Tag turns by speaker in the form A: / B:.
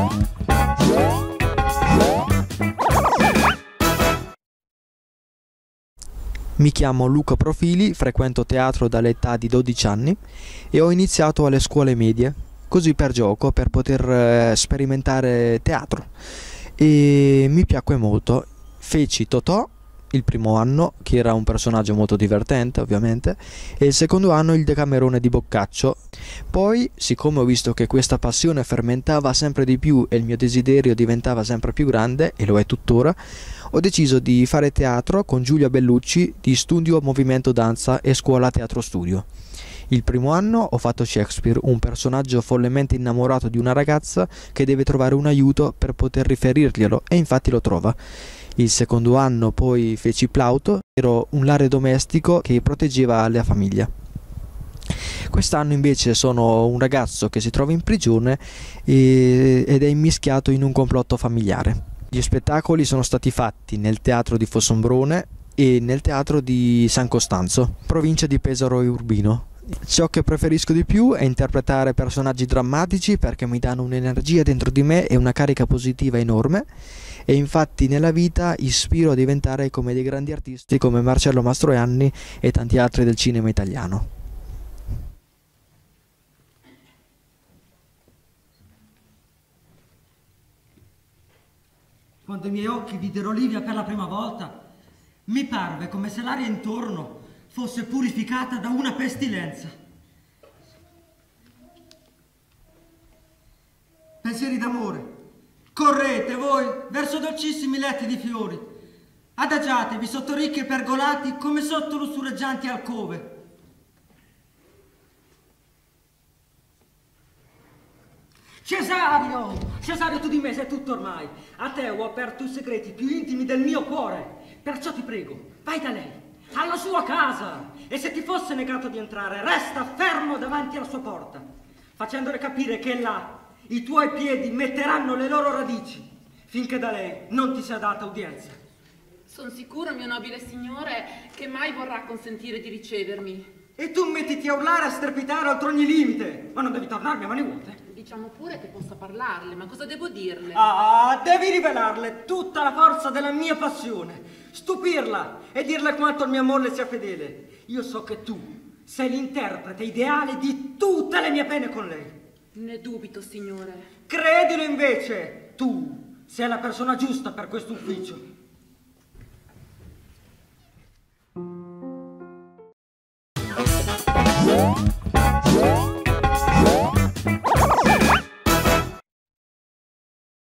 A: Mi chiamo Luca Profili, frequento teatro dall'età di 12 anni e ho iniziato alle scuole medie, così per gioco, per poter sperimentare teatro. E mi piacque molto. Feci Totò il primo anno, che era un personaggio molto divertente ovviamente, e il secondo anno il Decamerone di Boccaccio. Poi, siccome ho visto che questa passione fermentava sempre di più e il mio desiderio diventava sempre più grande, e lo è tuttora, ho deciso di fare teatro con Giulia Bellucci di Studio Movimento Danza e Scuola Teatro Studio. Il primo anno ho fatto Shakespeare, un personaggio follemente innamorato di una ragazza che deve trovare un aiuto per poter riferirglielo, e infatti lo trova. Il secondo anno poi feci Plauto, ero un lare domestico che proteggeva la famiglia. Quest'anno invece sono un ragazzo che si trova in prigione ed è immischiato in un complotto familiare. Gli spettacoli sono stati fatti nel teatro di Fossombrone e nel teatro di San Costanzo, provincia di Pesaro e Urbino. Ciò che preferisco di più è interpretare personaggi drammatici perché mi danno un'energia dentro di me e una carica positiva enorme, e infatti nella vita ispiro a diventare come dei grandi artisti come Marcello Mastroianni e tanti altri del cinema italiano.
B: Quando i miei occhi videro Livia per la prima volta, mi parve come se l'aria intorno fosse purificata da una pestilenza. Pensieri d'amore, correte voi verso dolcissimi letti di fiori, adagiatevi sotto ricchi pergolati come sotto lussureggianti alcove. Cesario! Cesario, tu di me sei tutto ormai. A te ho aperto i segreti più intimi del mio cuore. Perciò ti prego, vai da lei, alla sua casa, e se ti fosse negato di entrare, resta fermo davanti alla sua porta, facendole capire che là i tuoi piedi metteranno le loro radici, finché da lei non ti sia data udienza.
C: Sono sicuro, mio nobile signore, che mai vorrà consentire di ricevermi.
B: E tu mettiti a urlare e a strepitare oltre ogni limite, ma non devi tornarmi a mani vuote.
C: Diciamo pure che possa parlarle, ma cosa devo dirle?
B: Ah, devi rivelarle tutta la forza della mia passione, stupirla e dirle quanto il mio amore le sia fedele. Io so che tu sei l'interprete ideale di tutte le mie pene con lei.
C: Ne dubito, signore.
B: Credilo invece, tu sei la persona giusta per questo ufficio.